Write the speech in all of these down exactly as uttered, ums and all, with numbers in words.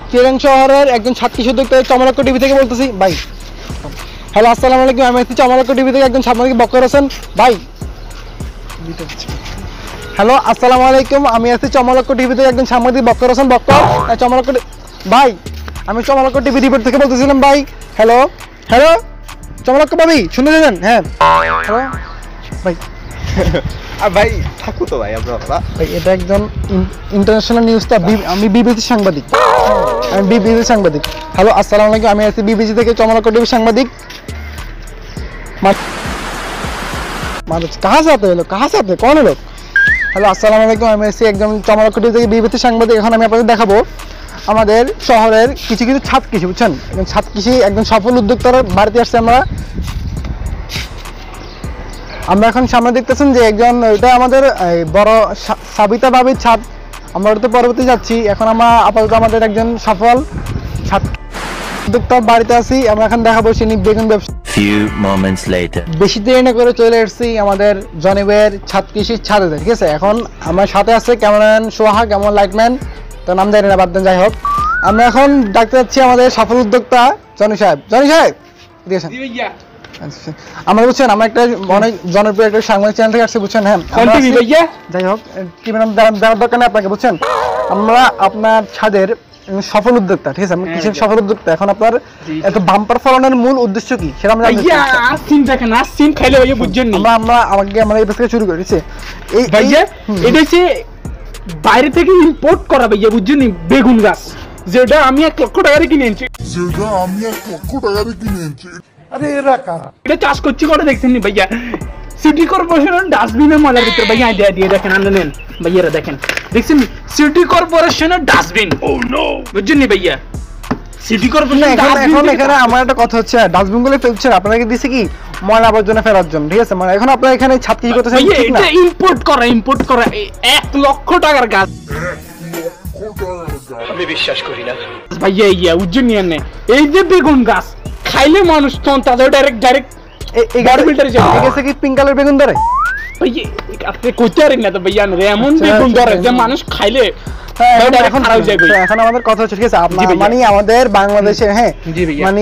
চিটাগাং শহরের একজন ছাত্রী উদ্যোক্তা চমলাক্ষ টিভি থেকে বলতেছি ভাই। হ্যালো আসসালামু আলাইকুম, আমি আছি চমলাক্ষ টিভি থেকে একজন সাংবাদিক বক্কর হোসেন ভাই। হ্যালো আসসালামু আলাইকুম, আমি আছি চমলাক্ষ টিভি থেকে একজন সাংবাদিক বক্কর হোসেন বক্কর চমলাক্ষ ভাই। আমি চমলাক্ষ টিভি রিপোর্ট থেকে বলতেছিলাম ভাই। হ্যালো হ্যালো চমলাক্ষ ভাবি শুনে দেবেন? হ্যাঁ হ্যালো ভাই। ভাই থাকো তো ভাই আপনারা ভাই, এটা একজন ইন্টারন্যাশনাল নিউজটা, আমি বিবিসি সাংবাদিক, আমি বিবিসি সাংবাদিক। হ্যালো আসসালামু আলাইকুম, আমি আছি বিবিসি থেকে চমলাক্ষ টিভি সাংবাদিক। কাহা সাথে হলো কাহা সাথে কোন লোক? হ্যালো আসসালামু আলাইকুম, আমি আছি একজন চমলাক্ষ টিভি থেকে বিবিসি সাংবাদিক। এখন আমি আপনাদের দেখাবো আমাদের শহরের কিছু কিছু ছাদ কৃষি, বুঝছেন? একজন ছাদ কৃষি একজন সফল উদ্যোক্তার বাড়িতে আসছে। আমরা আমরা এখন সামনে দেখতেছেন যে একজন, এটা আমাদের বড় সাবিতা বাবির ছাদ। আমরা ওটাতে পরবর্তী যাচ্ছি। এখন আমরা আপাতত আমাদের একজন সফল ছাদ উদ্যোক্তার বাড়িতে আছি। আমরা এখন দেখাবো তিনি বেগুন ব্যবসা। বেশি দেরি না করে চলে এসেছি আমাদের জনিবের ছাদ কৃষির ছাদে, ঠিক আছে? এখন আমার সাথে আছে ক্যামেরাম্যান সোহাগ, কেমন লাইটম্যান তো নাম জানি না, বাদ দেন, যাই হোক। আমরা এখন ডাকতে যাচ্ছি আমাদের সফল উদ্যোক্তা জনি সাহেব। জনি সাহেব আমরা বুঝছেন, আমরা একটা অনেক জনপ্রিয় একটা সাংবাদিক চ্যানেল থেকে আসছি, বুঝছেন? হ্যাঁ যাই হোক, কি দেওয়ার দরকার নেই আপনাকে, বুঝছেন? আমরা আপনার ছাদের সফল উদ্যোক্তা, ঠিক আছে? আমি কিসের সফল উদ্যোক্তা? এখন আপনার এত বাম্পার ফলনের মূল উদ্দেশ্য কি সেটা আমরা জানতে চাই। আমরা আমরা আমাকে আমরা এই থেকে শুরু করেছি এই ভাইয়া, এটা হচ্ছে বাইরে থেকে ইম্পোর্ট করা ভাইয়া, বুঝছেন? বেগুন গাছ যেটা আমি এক লক্ষ টাকা কিনে এনেছি, যেটা আমি এক লক্ষ টাকা কিনে এনেছি। আরে এরা কারা? এটা চাষ করছি করে দেখছেন নি ভাইয়া? সিটি কর্পোরেশনের ডাস্টবিনের ময়লার ভিতরে ভাইয়া আইডিয়া দিয়ে দেখেন, আনলেন নেন ভাইয়ারা, দেখেন দেখছেন সিটি কর্পোরেশনের ডাস্টবিন। ও নো, বুঝছেন নি ভাইয়া? সিটি কর্পোরেশন এখন এখানে আমার একটা কথা হচ্ছে, ডাস্টবিন গুলো ফেলছেন আপনাকে দিছে কি ময়লা আবর্জনা ফেলার জন্য, ঠিক আছে? মানে এখন আপনারা এখানে ছাদ কৃষি করতেছেন, ঠিক না? এটা ইম্পোর্ট করা ইম্পোর্ট করা এক লক্ষ টাকার গাছ, আমি বিশ্বাস করি না ভাইয়া। ইয়া বুঝছেন নি? এনে এই যে বেগুন গাছ খাইলে মানুষ তখন তাদের ডাইরেক্ট ডাইরেক্ট এই বডি বিল্ডারে যাবে, ঠিক আছে? কি পিঙ্ক কালার বেগুন ধরে ভাইয়া, আপনি কইতে পারেন না তো ভাইয়া, এমন বেগুন ধরে যে মানুষ খাইলে এখন এখন আমাদের কথা হচ্ছে, ঠিক আছে? আপনার মানে আমাদের বাংলাদেশে, হ্যাঁ মানে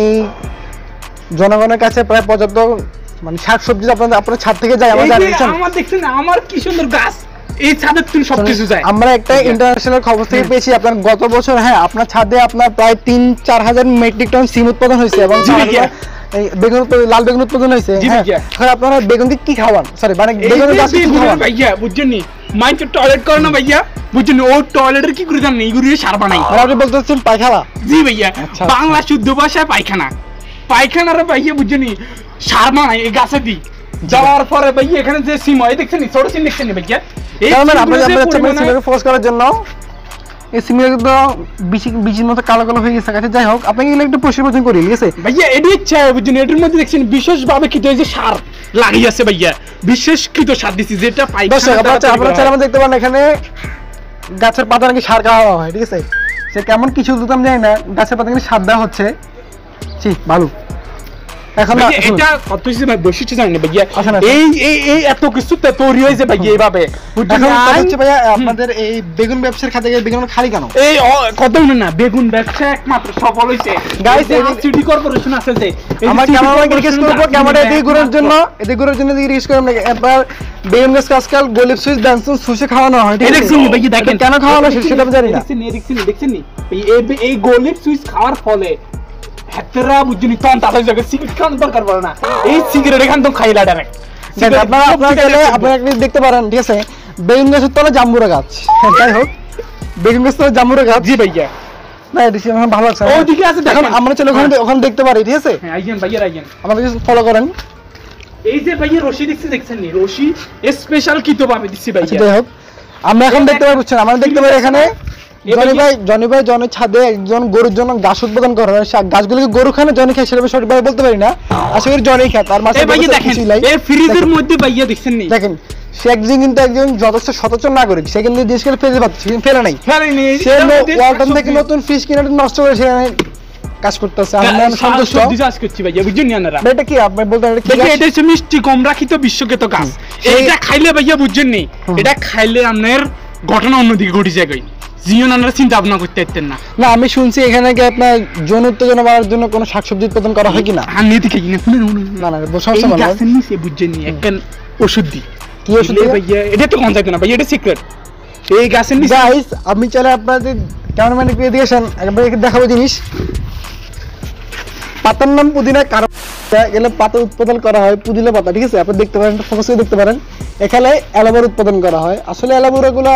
জনগণের কাছে প্রায় পর্যাপ্ত মানে শাকসবজি আপনাদের আপনার ছাদ থেকে যায়, আমরা জানেন। আমার দেখছেন আমার কি সুন্দর গাছ, এই ছাদের তুমি সবকিছু যায়। আমরা একটা ইন্টারন্যাশনাল খবর থেকে পেয়েছি আপনার গত বছর, হ্যাঁ আপনার ছাদে আপনার প্রায় তিন চার হাজার মেট্রিক টন সিম উৎপাদন হয়েছে এবং বেগুন লাল বেগুন উৎপাদন হয়েছে। হ্যাঁ আপনারা বেগুন দিয়ে কি খাওয়ান? সরি মানে বেগুন গাছ কি খাওয়ান ভাইয়া? বুঝছেন নি মাইন্ড টয়লেট করে না ভাইয়া, বুঝছেন? ও টয়লেটের কি করে জানেন? এইগুলো সার বানাই। আর আপনি বলতে চাচ্ছেন পায়খানা? জি ভাইয়া, বাংলা শুদ্ধ ভাষায় পায়খানা। পায়খানার ভাইয়া বুঝছেন নি সার বানাই এই গাছে দি। যাওয়ার পরে ভাইয়া এখানে যে সিম হয় দেখছেন নি, ছোট সিম দেখছেন নি ভাইয়া? এই আপনাদের ফোকাস করার জন্য এই সিমিলার তো বিচি বিচির মতো কালো কালো হয়ে গেছে গাছে। যাই হোক, আপনাকে এগুলো একটু পরিষ্কার করি, ঠিক আছে ভাইয়া? এটি ইচ্ছা বুঝছেন, এটার মধ্যে দেখছেন বিশেষভাবে কি যে সার লাগিয়ে আছে ভাইয়া, বিশেষকৃত সার দিছি যেটা পায়খানা। আপনারা চাইলে দেখতে পারেন এখানে গাছের পাতা নাকি সার খাওয়া হয়, ঠিক আছে? সে কেমন কিছু দিতাম জানি না, গাছের পাতা নাকি সার দেওয়া হচ্ছে। জি ভালো। এখন এটা কত কিছু ভাই বৈশিষ্ট্য জানেন ভাইয়া? এই এই এই এত কিছু তৈরি হয়েছে ভাইয়া এইভাবে, বুঝছেন? ভাইয়া আপনাদের এই বেগুন ব্যবসার খাতে বেগুন খালি কেন? এই কত না বেগুন ব্যবসা একমাত্র সফল হয়েছে গাইস। এই সিটি কর্পোরেশন আছে যে আমার ক্যামেরাম্যান রিকোয়েস্ট করব ক্যামেরা এদিকে ঘোরার জন্য, এদিকে ঘোরার জন্য এদিকে রিকোয়েস্ট করব। একবার বেগুন গাছ আজকাল গোলিপ সুইচ ডান্সন সুশে খাওয়ানো হয়, ঠিক আছে? দেখছেন ভাইয়া, দেখেন কেন খাওয়ানো সেটা আমি জানি না। দেখছেন দেখছেন দেখছেন এই এই গোলিপ সুইচ খাওয়ার ফলে হেতরা বুঝুনি তখন তাদের জায়গায় সিগারেট খাওয়ার দরকার পড়ে না, এই সিগারেট এখান তো খাইলা ডাইরেক্ট। আপনারা আপনারা চাইলে আপনারা একটা দেখতে পারেন, ঠিক আছে? বেগুন গাছের তলে জাম্বুরা গাছ। যাই হোক, বেগুন গাছের তলে জাম্বুরা গাছ। জি ভাইয়া, না এটা আমার ভালো লাগছে। ওইদিকে আছে দেখেন, আমরা চলে ওখানে ওখানে দেখতে পারি, ঠিক আছে? হ্যাঁ আইয়েন ভাইয়া আইয়েন, আমাদের ফলো করেন। এই যে ভাইয়া রশি দেখছেন দেখছেন নি, রশি স্পেশাল কিতো ভাবে দিছি ভাইয়া। যাই হোক, আমরা এখন দেখতে পাই, বুঝছেন? আমরা দেখতে পাই এখানে জনি ভাই জনি ভাই জনের ছাদে একজন গরুর জন্য গাছ উৎপাদন করে। গাছগুলোকে গরু খায় না জনি খায় সেটা সঠিকভাবে বলতে পারি না, আশা করি জনি খায়। তার মাঝে ভাইয়া দেখেন এই ফ্রিজের মধ্যে ভাইয়া দেখছেন নি, দেখেন সে একজন কিন্তু একজন যথেষ্ট সচেতন নাগরিক, সে কিন্তু দেশ করে ফেলে পাচ্ছে, ফেলে নাই ফেলেনি। সে ওয়ালটন থেকে নতুন ফ্রিজ কিনে নষ্ট করে সে কাজ করতেছে। আমি সন্তুষ্ট কাজ করছি ভাইয়া, বুঝছেন আপনারা? এটা কি আপনি বলতে এটা এটা হচ্ছে মিষ্টি কম রাখিত বিশ্বকেত গাছ। এটা খাইলে ভাইয়া বুঝছেন নি, এটা খাইলে আপনার ঘটনা অন্যদিকে ঘটে যায়। জীবন আমরা চিন্তা ভাবনা করতে পারতেন না। না আমি শুনছি এখানে কি আপনার যৌন উত্তেজনা বাড়ার জন্য কোনো শাকসবজি উৎপাদন করা হয় কিনা? আর নিয়ে দেখে কিনা শুনে শুনে না না সমস্যা এই বলো। গাছের নিচে বুঝছেন নি একখান ওষুধ দি কি ওষুধ দিলে দিলে? ভাইয়া এটা তো কোন থাকে না ভাইয়া, এটা সিক্রেট। এই গাছের নিচে গাইস আমি চাইলে আপনাদের ক্যামেরাম্যান একটু এদিকে আসেন, একবার একটু দেখাবো জিনিস। পাতার নাম পুদিনা, কারণ গেলে পাতা উৎপাদন করা হয় পুদিনা পাতা, ঠিক আছে? আপনি দেখতে পারেন, ফোকাস করে দেখতে পারেন, এখানে অ্যালোভেরা উৎপাদন করা হয়। আসলে অ্যালোভেরা গুলা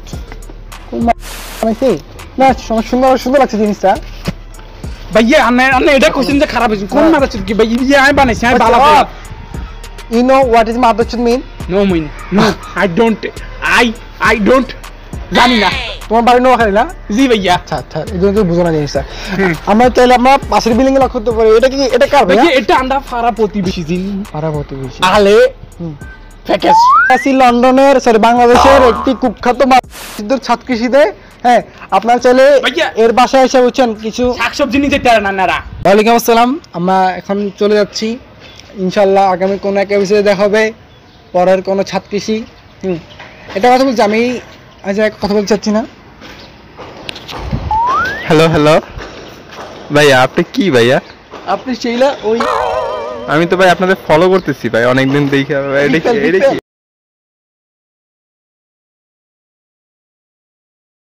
না সুন্দর সুন্দর লাগছে জিনিসটা। ভাইয়া আপনি আপনি এটা কোশ্চেন যে খারাপ হয়েছে কোন হ্যাঁ। মারা কি ভাই ইয়ে আমি বানাইছি আমি বালা you know what is mother চুদ mean? No mean no I don't I I don't জানি না। তোমার বাড়ি নোয়াখালী না? জি ভাইয়া। আচ্ছা আচ্ছা এই জন্য তো বুঝো না জিনিসটা। আমরা চাইলে আমরা পাশের বিল্ডিং এ লক্ষ্য করতে পারি। এটা কি এটা কার ভাইয়া? ভাইয়া এটা আমরা ফারা প্রতিবেশী জিন পাড়া প্রতিবেশী। আলে প্যাকেজ আছি লন্ডনের সরি বাংলাদেশের একটি কুখ্যাত মাদ্রাসার ছাদ কৃষিতে। হ্যাঁ আপনারা চাইলে ভাইয়া। এর বাসায় এসে বুঝছেন কিছু। শাকসবজি নিতে পারে না নারা। ওয়ালাইকুম আসসালাম, আমরা এখন চলে যাচ্ছি ইনশাল্লাহ আগামী কোনো এক এপিসোডে দেখা হবে পরের কোনো ছাদ কৃষি। হুম এটা কথা বলছি আমি আজ এক কথা বলতে চাচ্ছি না। হ্যালো হ্যালো ভাইয়া, আপনি কি ভাইয়া? আপনি সেইলা ওই আমি তো ভাই আপনাদের ফলো করতেছি ভাই অনেকদিন দেখে। ভাই, এটা কি- এটা কি